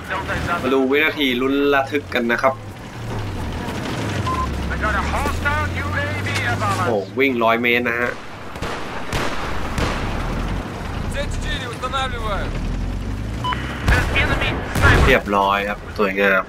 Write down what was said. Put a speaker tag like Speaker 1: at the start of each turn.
Speaker 1: มาดูวินาทีลุ้นระทึกกันนะครับโอ้วิ่ง100 เมตรนะฮะเรียบร้อยครับสวยงาม